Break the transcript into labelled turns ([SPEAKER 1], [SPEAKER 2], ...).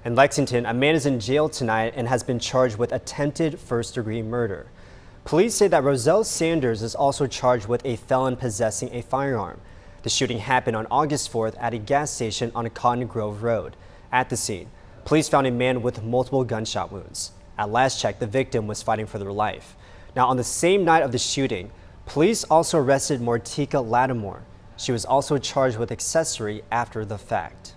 [SPEAKER 1] In Lexington, a man is in jail tonight and has been charged with attempted first-degree murder. Police say that Roselle Sanders is also charged with a felon possessing a firearm. The shooting happened on August 4th at a gas station on Cotton Grove Road. At the scene, police found a man with multiple gunshot wounds. At last check, the victim was fighting for their life. Now, on the same night of the shooting, police also arrested Mortika Lattimore. She was also charged with accessory after the fact.